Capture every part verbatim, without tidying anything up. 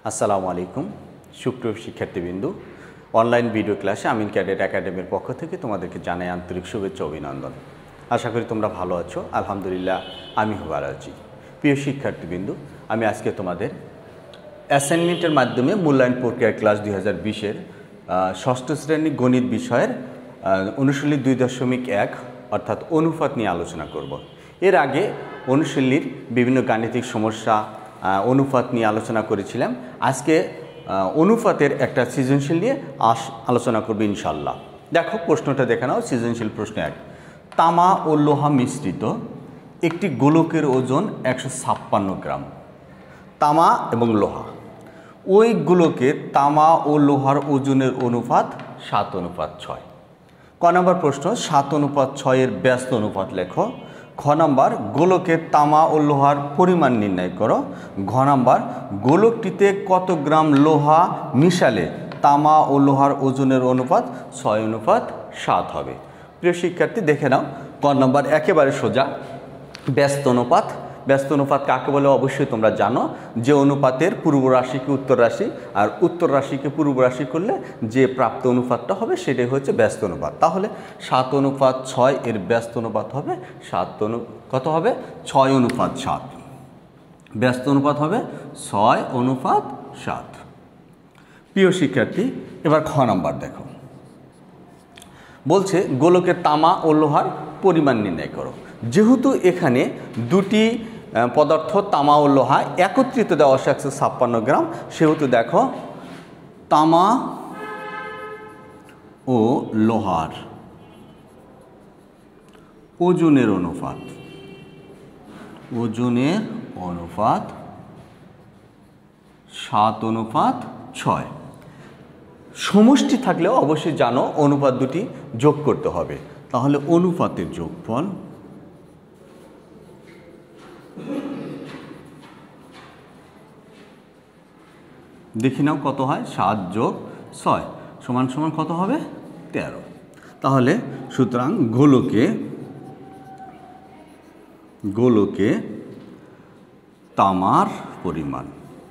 আসসালামু আলাইকুম সুপ্রিয় শিক্ষার্থীবৃন্দু, অনলাইন ভিডিও ক্লাসে আমিন ক্যাডেট একাডেমির পক্ষ থেকে তোমাদেরকে জানাই আন্তরিক শুভেচ্ছা অভিনন্দন। আশা করি তোমরা ভালো আছো। আলহামদুলিল্লাহ আমিও ভালো আছি। প্রিয় শিক্ষার্থীবৃন্দু, আমি আজকে তোমাদের অ্যাসাইনমেন্টের মাধ্যমে মূল্যায়ন প্রক্রিয়ার ক্লাস দুই হাজার বিশের ষষ্ঠ শ্রেণী গণিত বিষয়ের অনুশীলনী দুই দশমিক এক অর্থাৎ অনুপাত নিয়ে আলোচনা করব। এর আগে অনুশীলনীর বিভিন্ন গাণিতিক সমস্যা অনুপাত নিয়ে আলোচনা করেছিলাম। আজকে অনুপাতের একটা সৃজনশীল নিয়ে আস আলোচনা করবে ইনশাল্লাহ। দেখো প্রশ্নটা দেখে নাও। সৃজনশীল প্রশ্ন এক, তামা ও লোহা মিশ্রিত একটি গোলকের ওজন একশো ছাপ্পান্ন গ্রাম। তামা এবং লোহা, ওই গোলকের তামা ও লোহার ওজনের অনুপাত সাত অনুপাত ছয়। ক নম্বর প্রশ্ন, সাত অনুপাত ছয়ের ব্যস্ত অনুপাত লেখো। খ নম্বর, গোলকের তামা ও লোহার পরিমাণ নির্ণয় করো। ঘ নম্বর, গোলকটিতে কত গ্রাম লোহা মিশালে তামা ও লোহার ওজনের অনুপাত ছয় অনুপাত সাত হবে। প্রিয় শিক্ষার্থী দেখে নাও। ক নম্বর একেবারে সোজা, ব্যস্ত অনুপাত। ব্যস্ত অনুপাত কাকে বলে অবশ্যই তোমরা জানো, যে অনুপাতের পূর্ব রাশিকে উত্তর রাশি আর উত্তর রাশিকে পূর্ব রাশি করলে যে প্রাপ্ত অনুপাতটা হবে সেটাই হচ্ছে ব্যস্ত অনুপাত। তাহলে সাত অনুপাত ছয় এর ব্যস্ত অনুপাত হবে সাত অনু কত হবে ছয় অনুপাত সাত। ব্যস্ত অনুপাত হবে ছয় অনুপাত সাত। প্রিয় শিক্ষার্থী এবার খ নাম্বার দেখো, বলছে গোলকের তামা ও লোহার পরিমাণ নির্ণয় করো। যেহেতু এখানে দুটি পদার্থ তামা ও লোহা একত্রিত দেওয়া আছে একশো ছাপ্পান্ন গ্রাম, সেহেতু দেখো তামা ও লোহার ওজনের অনুপাত ওজনের অনুপাত সাত অনুপাত ছয়। সমষ্টি থাকলেও অবশ্যই জানো অনুপাত দুটি যোগ করতে হবে। তাহলে অনুপাতের যোগফল দেখি নাও কত হয়, সাত যোগ ছয় সমান সমান কত হবে তেরো। তাহলে সুতরাং গোলকে গোলকে তামার পরিমাণ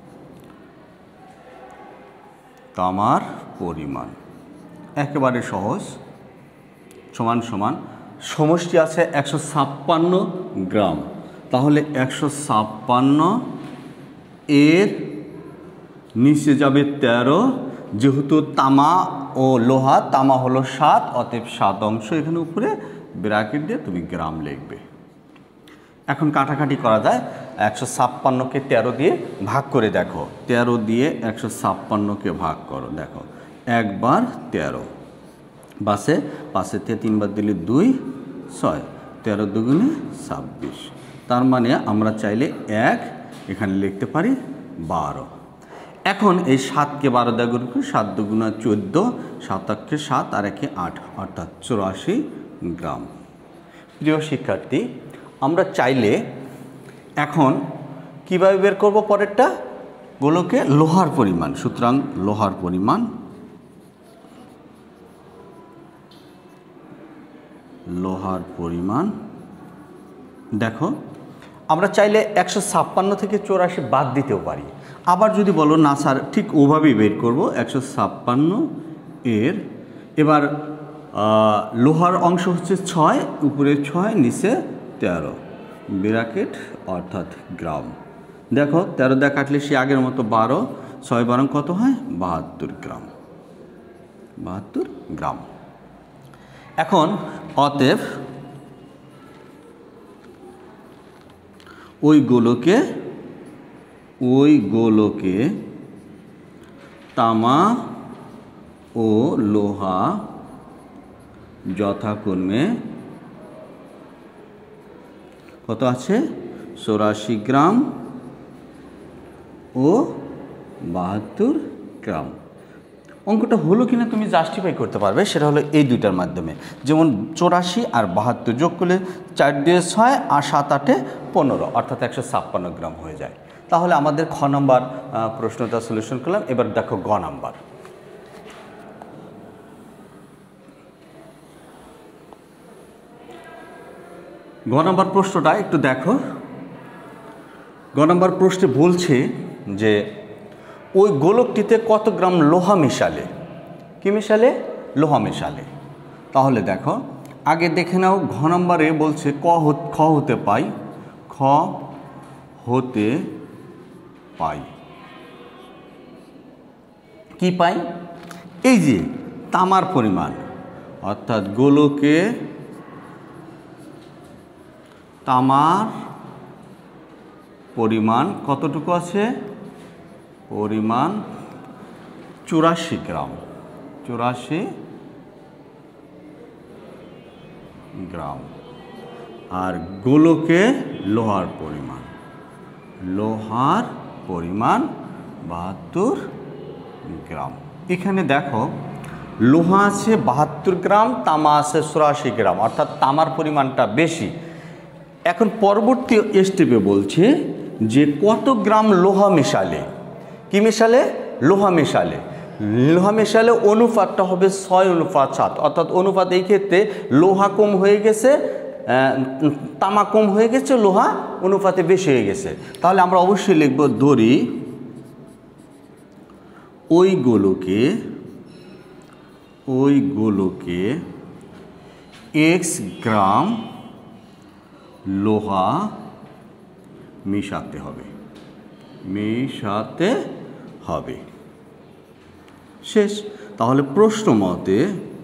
তামার পরিমাণ একেবারে সহজ, সমান সমান সমষ্টি আছে একশো ছাপ্পান্ন গ্রাম। তাহলে একশো ছাপ্পান্ন এর নিচে যাবে তেরো। যেহেতু তামা ও লোহা, তামা হলো সাত, অতএব সাত অংশ এখানে উপরে ব্র্যাকেট দিয়ে তুমি গ্রাম লিখবে। এখন কাটাকাটি করা যায়। একশো ছাপ্পান্নকে তেরো দিয়ে ভাগ করে দেখো। তেরো দিয়ে একশো ছাপ্পান্নকে ভাগ করো, দেখো একবার তেরো, বাসে পাশেতে তিনবার দিলে দুই, ছয়, তেরো দুগুণে ছাব্বিশ। তার মানে আমরা চাইলে এক এখানে লিখতে পারি বারো। এখন এই সাতকে বারো দিয়ে গুণ করি, সাত দুগুণা চোদ্দো, সাত আটকে সাত আর একে আট, অর্থাৎ চুরাশি গ্রাম। প্রিয় শিক্ষার্থী, আমরা চাইলে এখন কীভাবে বের করব পরেরটা, গোলকে লোহার পরিমাণ। সুতরাং লোহার পরিমাণ লোহার পরিমাণ দেখো, আমরা চাইলে একশো ছাপ্পান্ন থেকে চৌরাশি বাদ দিতেও পারি। আবার যদি বলো না স্যার ঠিক ওভাবেই বের করব, একশো ছাপ্পান্ন এর এবার লোহার অংশ হচ্ছে ছয়, উপরে ছয় নিচে তেরো ব্র্যাকেট অর্থাৎ গ্রাম। দেখো তেরো দিয়ে কাটলে সে আগের মতো বারো, ছয় বারং কত হয় বাহাত্তর গ্রাম বাহাত্তর গ্রাম। এখন অতএব ওই গোলকে ওই গোলকে তামা ও লোহা যথাক্রমে কত আছে চৌরাশি গ্রাম ও বাহাত্তর গ্রাম। অঙ্কটা হলো কিনা তুমি জাস্টিফাই করতে পারবে, সেটা হলো এই দুইটার মাধ্যমে। যেমন চৌরাশি আর বাহাত্তর যোগ করলে চার দিয়ে ছয় আর সাত আটে পনেরো, অর্থাৎ একশো ছাপ্পান্ন গ্রাম হয়ে যায়। তাহলে আমাদের খ নম্বর প্রশ্নটা সলিউশন করলাম। এবার দেখো গ নাম্বার। গ নাম্বার প্রশ্নটা একটু দেখো। গ নম্বর প্রশ্নে বলছে যে ওই গোলকটিতে কত গ্রাম লোহা মেশালে? কি মেশালে? লোহা মেশালে। তাহলে দেখো আগে দেখে নাও, ঘ নম্বরে বলছে ক খ হতে পাই, খ হতে পাই কি পাই? এই যে তামার পরিমাণ, অর্থাৎ গোলকে তামার পরিমাণ কতটুকু আছে? পরিমাণ চুরাশি গ্রাম, চুরাশি গ্রাম। আর গোলকে লোহার পরিমাণ, লোহার পরিমাণ বাহাত্তর গ্রাম। এখানে দেখো লোহা আছে বাহাত্তর গ্রাম, তামা আছে চুরাশি গ্রাম, অর্থাৎ তামার পরিমাণটা বেশি। এখন পরবর্তী স্টেপে বলছে যে কত গ্রাম লোহা মেশালে? কি মেশালে? লোহা মেশালে। লোহা মেশালে অনুপাতটা হবে ছয় অনুপাত সাত, অর্থাৎ অনুপাত এই ক্ষেত্রে লোহা কম হয়ে গেছে, তামা কম হয়ে গেছে, লোহা অনুপাতে বেশি হয়ে গেছে। তাহলে আমরা অবশ্যই লিখব ধরি ওই গোলকে ওই গোলকে এক্স গ্রাম লোহা মিশাতে হবে, মিশাতে হবে। শেষ। তাহলে প্রশ্ন মতে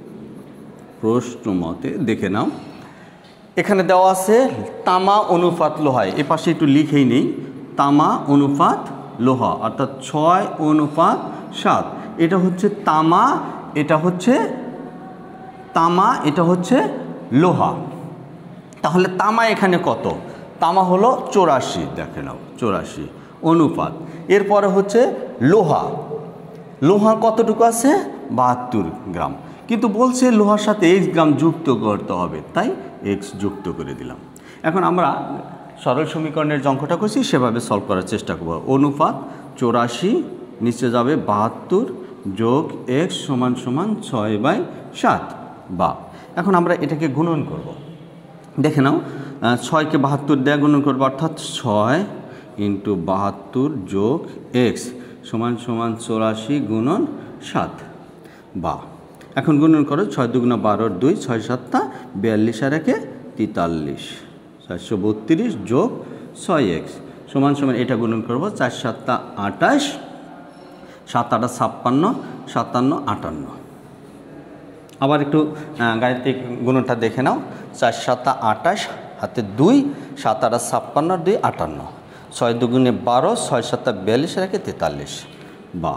প্রশ্ন মতে দেখে নাও, এখানে দেওয়া আছে তামা অনুপাত লোহায়, এ পাশে একটু লিখেই নেই, তামা অনুপাত লোহা অর্থাৎ ছয় অনুপাত সাত। এটা হচ্ছে তামা, এটা হচ্ছে তামা, এটা হচ্ছে লোহা। তাহলে তামা এখানে কত? তামা হলো চৌরাশি, দেখে নাও চৌরাশি অনুপাত। এরপরে হচ্ছে লোহা, লোহা কতটুকু আছে? বাহাত্তর গ্রাম, কিন্তু বলছে লোহার সাথে এক্স গ্রাম যুক্ত করতে হবে, তাই এক্স যুক্ত করে দিলাম। এখন আমরা সরল সমীকরণের যে অঙ্কটা করছি সেভাবে সলভ করার চেষ্টা করব। অনুপাত চৌরাশি, নিচে যাবে বাহাত্তর যোগ এক্স সমান সমান ছয় বাই সাত। বা এখন আমরা এটাকে গুণন করব। দেখে নাও, ছয়কে বাহাত্তর দেয়া গুণন করবো, অর্থাৎ ছয় ইন্টু বাহাত্তর যোগ এক্স সমান সমান চৌরাশি গুণন সাত। বা এখন গুণন করো, ছয় দুগুণা বারোর দুই, ছয় সাতটা বিয়াল্লিশ, আর একে তেতাল্লিশ, চারশো বত্রিশ যোগ ছয় এক্স সমান সমান এটা গুণন করবো, চার সাতটা আটাশ, সাত আটা ছাপ্পান্ন, সাতান্ন আটান্ন। আবার একটু গাণিতিক গুণনটা দেখে নাও, চার সাতটা আটাশ, হাতে দুই, সাত আটা ছাপ্পান্ন, দুই আটান্ন, ছয় দুগুণে বারো, ছয় সাতটা বিয়াল্লিশ, আর একে তেতাল্লিশ। বা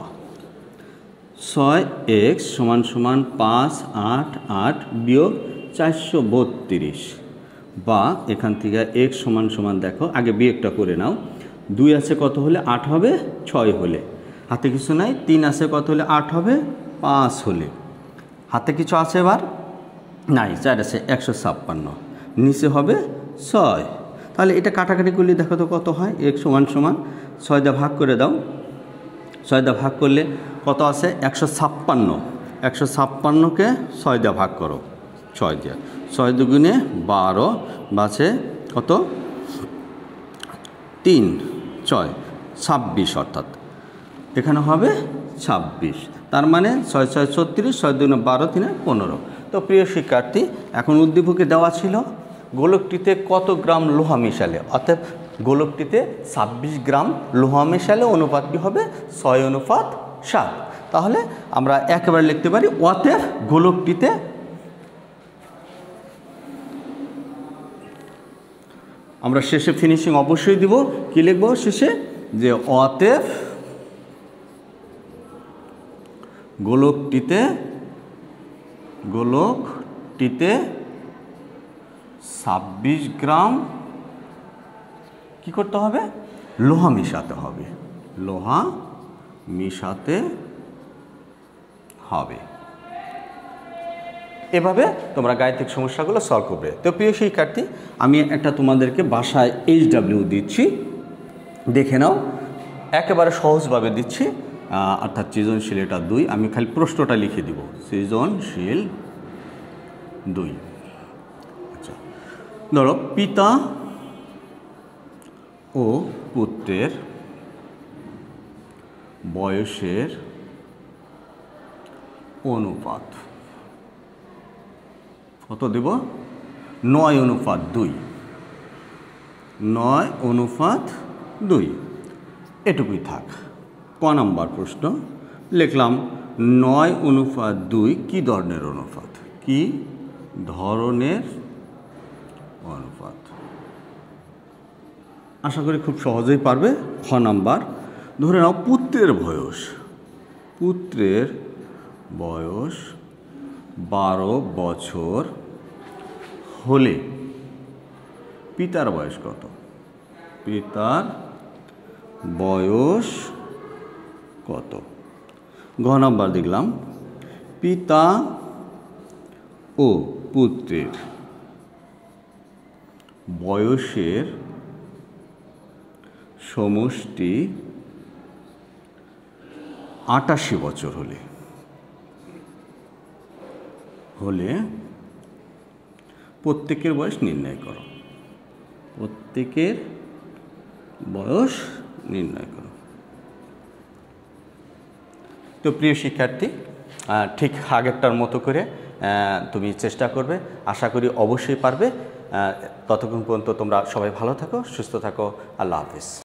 ছয় এক্স সমান সমান পাঁচ আট আট বিয়োগ চারশো বত্রিশ। বা এখান থেকে এক্স সমান সমান দেখো, আগে বিয়োগটা করে নাও, দুই আছে কত হলে আট হবে? ছয় হলে। হাতে কিছু নাই, তিন আছে কত হলে আট হবে? পাঁচ হলে। হাতে কিছু আছে এবার? নাই, চার আছে একশো ছাপ্পান্ন, নিচে হবে ছয়। তাহলে এটা কাটাকাটি করলে দেখো তো কত হয়? এক সমান সমান ছয় দা ভাগ করে দাও, ছয় দা ভাগ করলে কত আছে? একশো ছাপ্পান্ন। একশো ছাপ্পান্নকে ছয় দা ভাগ করো, ছয় দিয়ে, ছয় দুগুণে বারো, বাছে কত? তিন ছয় ছাব্বিশ, অর্থাৎ এখানে হবে ছাব্বিশ। তার মানে ছয় ছয় ছত্রিশ, ছয় দুগুণে বারো, তিনে পনেরো। তো প্রিয় শিক্ষার্থী, এখন উদ্দীপকে দেওয়া ছিল গোলকটিতে কত গ্রাম লোহা মেশালে, অর্থাৎ গোলকটিতে ছাব্বিশ গ্রাম লোহা মেশালে অনুপাতটি হবে ছয় অনুপাত সাত। তাহলে আমরা একেবারে লিখতে পারি অতএব গোলকটিতে আমরা শেষে ফিনিশিং অবশ্যই দিব। কি লিখব শেষে? যে অতএব গোলকটিতে গোলকটিতে ছাব্বিশ গ্রাম কি করতে হবে? লোহা মিশাতে হবে, লোহা মিশাতে হবে। এভাবে তোমরা গাণিতিক সমস্যাগুলো সলভ করবে। তো প্রিয় শিক্ষার্থী, আমি একটা তোমাদেরকে বাসায় এইচ ডাব্লিউ দিচ্ছি, দেখে নাও, একেবারে সহজভাবে দিচ্ছি, অর্থাৎ সৃজনশীল এটা দুই। আমি খালি প্রশ্নটা লিখে দিব, সৃজনশীল দুই। আচ্ছা, ধরো পিতা ও পুত্রের বয়সের অনুপাত কত দেব? নয় অনুপাত দুই, নয় অনুপাত দুই, এটুকুই থাক। ক নাম্বার প্রশ্ন লিখলাম নয় অনুপাত দুই কী ধরনের অনুপাত? কি ধরনের অনুপাত? আশা করি খুব সহজেই পারবে। খ নাম্বার ধরে নাও পুত্রের বয়স, পুত্রের বয়স বারো বছর হলে পিতার বয়স কত? পিতার বয়স কত? ঘ নাম্বার দেখলাম পিতা ও পুত্রের বয়সের সমষ্টি আটাশি বছর হলে হলে প্রত্যেকের বয়স নির্ণয় করো। প্রত্যেকের বয়স নির্ণয় করো। তো প্রিয় শিক্ষার্থী, ঠিক আগেরটার মতো করে তুমি চেষ্টা করবে, আশা করি অবশ্যই পারবে। ততক্ষণ পর্যন্ত তোমরা সবাই ভালো থাকো, সুস্থ থাকো। আল্লাহ হাফিজ।